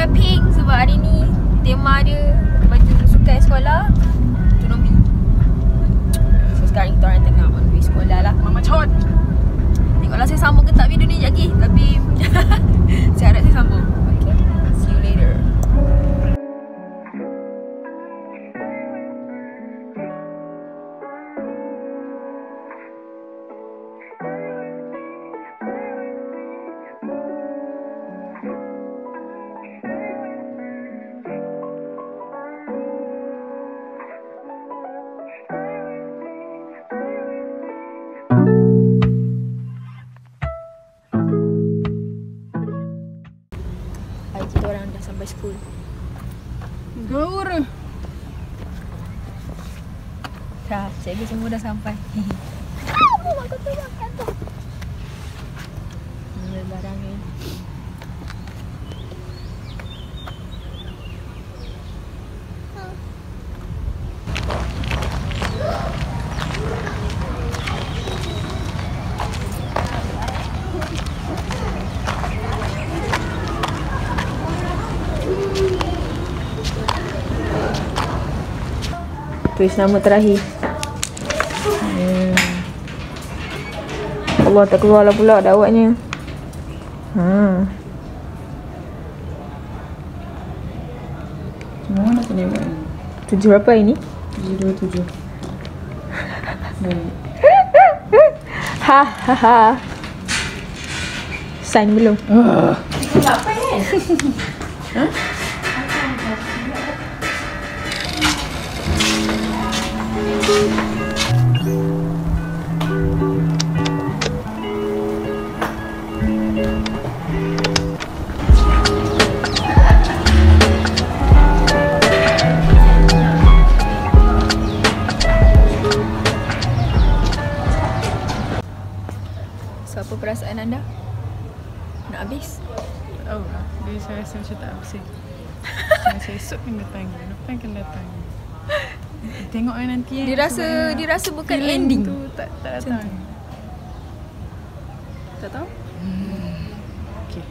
pakai pink sebab hari ni tema dia baju sukan sekolah turun B. So sekarang kita orang tengah on way sekolah lah. Mama Chot. Tengoklah saya sambung ke tak video ni lagi. Tapi saya harap saya sambung. Okay, see you later. Kita orang dah sampai school. Guru. Dah, cikgu semua dah sampai. Mak kau tu makan tu. Ambil barang ni. Tulis nama terakhir. Allah, tak keluar lah pula dakwatnya. Mana nak kena buat? 7 berapa ini? 727. Ha ha ha. Sign belum? Apa kan? Ha? So, apa perasaan anda? Nak habis? Oh, dia saya rasa macam tak habis. Saya esok kan datang, lepas kan datang. Tengok nanti Dia rasa bukan ending tu tak datang. Tak tahu? Okay.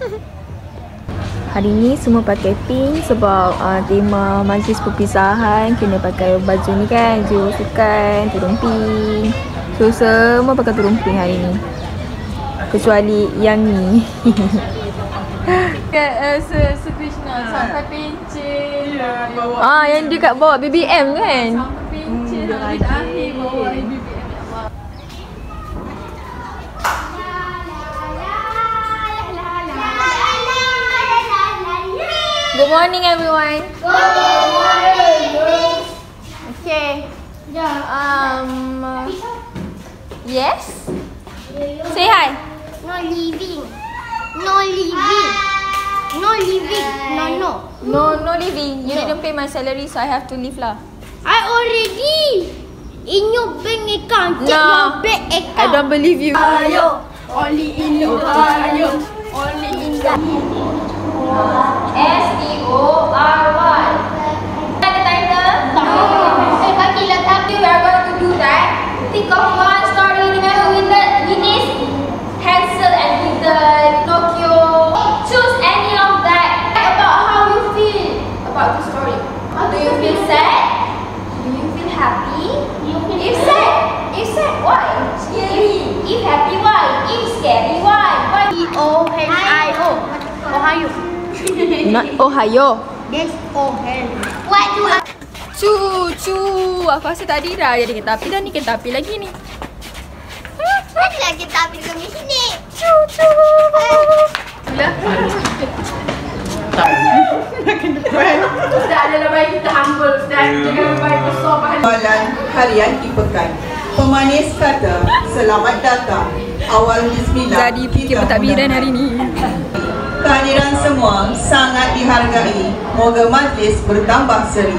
Hari ni semua pakai pink sebab tema majlis perpisahan kena pakai baju ni kan, baju sukan, turun pink. So semua pakai turun pink hari ni. Kecuali yang ni. Krishna sampai pencet. Yang dia kat bawah BBM kan? Sampai pencet sampai akhir bawah BBM. Good morning everyone. Good morning. Okay. Yes. Say hi. No leaving. No leaving. No leaving. No leaving. You didn't pay my salary, so I have to leave lah. I already in your bank account. Check No. your bank account. I don't believe you. Ayo. Only in your ayo. Only in the STORY. Ada title? bagi lah tapi We are going to do that. Think of one story. Remember with this Hansel and with the Tokyo. Choose any of that. About how you feel about the story. Do you feel sad? Do you feel happy? If sad, why? If happy, why? If scary, why? O-H-I-O. Ohio. Not Ohio. That's Ohio. What do I Cu. Aku rasa tadi dah jadi kereta api dah ni kereta api lagi ni. Mana lagi tapi kami sini? Cu. Dah adalah baik kita humble dan jangan baik besar pada Amalan harian Kipekan. Pemanis kata, selamat datang. Awal bismillah. Jadi fikir pentadbiran hari ni. Kehadiran semua sangat dihargai. Moga majlis bertambah seri.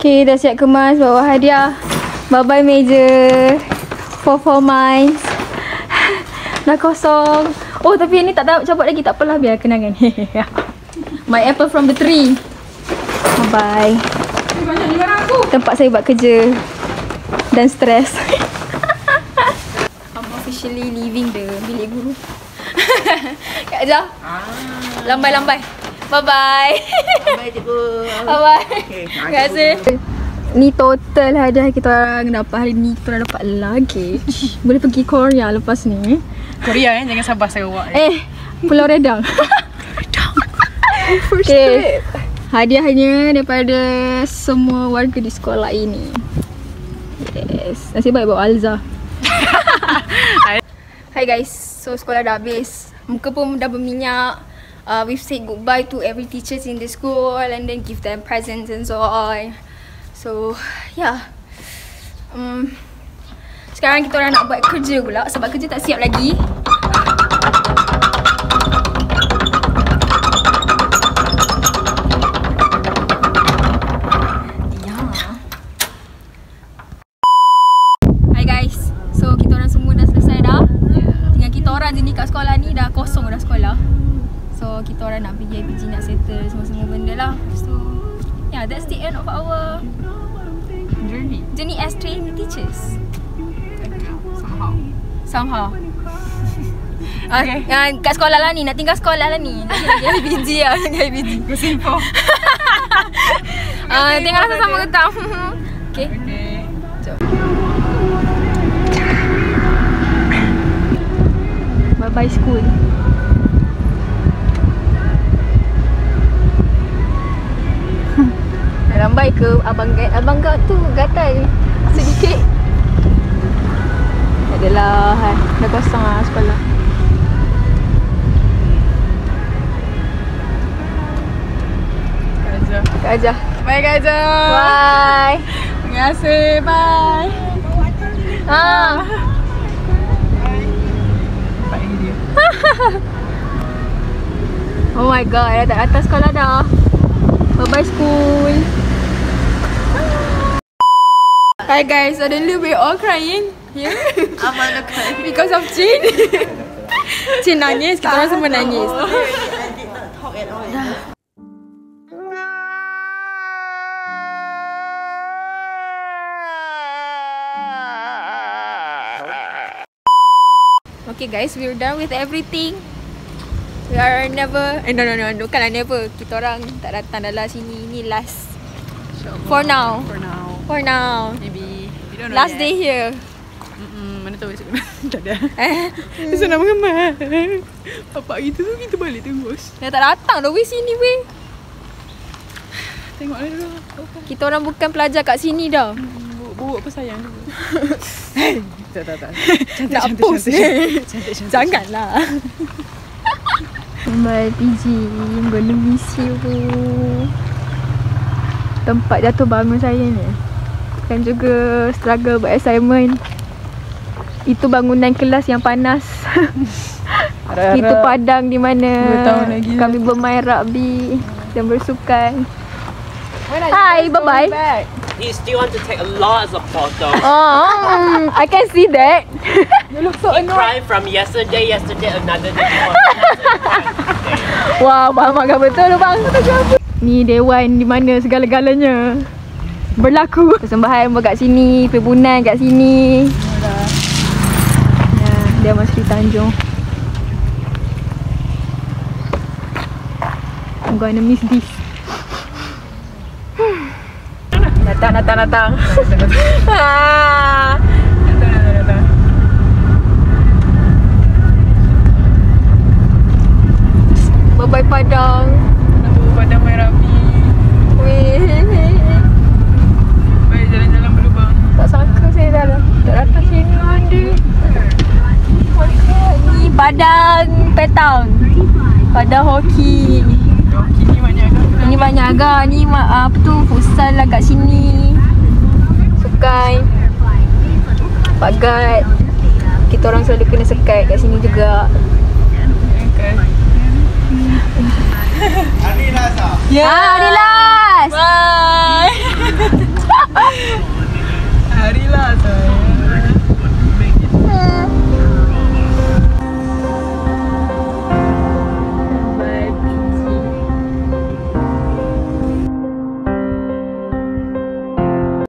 Okay, dah siap kemas bawa hadiah. Bye-bye meja. For mine. Dah kosong. Oh, tapi ni tak tahu cabut lagi. Tak apalah, biar kenangan. My apple from the tree. Bye-bye. Tempat saya buat kerja dan stres. I'm officially leaving the bilik guru. Kak Jah. Lambai-lambai. Bye-bye. Bye cikgu. Bye-bye. Terima kasih. Ni total hadiah kita orang dapat hari ni. Kita orang dapat luggage. Boleh pergi Korea lepas ni. Korea jangan sabar Sarawak. Pulau Redang. Okay. Hadiahnya daripada semua warga di sekolah ini. Yes. Nasib baik bawa Alza. Hi guys. So sekolah dah habis. Muka pun dah berminyak. We've said goodbye to every teachers in the school and then give them presents and so on. So yeah. Sekarang kita orang nak buat kerja pula sebab kerja tak siap lagi. Hi guys. So kita orang semua dah selesai dah. Tinggal kita orang je ni kat sekolah ni, dah kosong dah sekolah. So kita orang nak pergi IPG nak settle semua-semua benda lah. So yeah, that's the end of our journey as trainee teachers. Somehow. Okay. Kat sekolah lah ni, nak tinggal sekolah lah ni. Nak pergi IPG lah, pergi IPG. Bersimpo. Tengok sama-sama ketang. Okay. Jom. Bye-bye school. Lambai ke abang kau tu gatal sedikit. Adalah dah kosong lah sekolah. Kak Ajah. Bye Kak Ajah. Bye. Terima kasih. Bye. Nampak lagi dia. Oh my god, dah tak atas sekolah dah. Bye-bye school. Hi guys, suddenly we're all crying here. I'm not crying. Because of Chin. Chin nangis, kita orang semua nangis. I did not talk at all. Okay guys, we're done with everything. We are never, no, bukanlah never. Kita orang tak datang dalam sini. Ni last. For now. For now. Maybe. We don't know Last yet. day here. Mana tahu esok. Tak ada. Esok nak mengemas. Bapak kita tu kita balik terus. Dah tak datang dah weh sini weh. Tengoklah dulu. Kita orang bukan pelajar kat sini dah. Buruk apa sayang dulu. Tak. Nak post ni. Janganlah. Bye PG, I'm gonna miss you. Tempat jatuh bangun saya ni. Kan juga struggle buat assignment. Itu bangunan kelas yang panas. Itu padang di mana kami bermain rugby dan bersukan. Hi, bye-bye. You still want to take a lot of photos. I can see that. You look so You cry from yesterday, another day. Wah, faham agak betul bang. Ni dewan di mana segala-galanya berlaku. Persembahan buat kat sini, perbunan kat sini. Ya, Dewan Sri Tanjung. I'm gonna miss this. Datang. Datang. Bye-bye Padang. Padang main rapi. Weh. Baik jalan-jalan berlubang. Tak sangka saya dah datang sini ada. Ni Padang Petang. Padang hoki. Hoki ni banyak agak. Ini banyak agak. Ni apa tu futsal lah kat sini. Sukan. Pagat. Kita orang selalu kena sekat kat sini juga. Okay. Ya, Adila.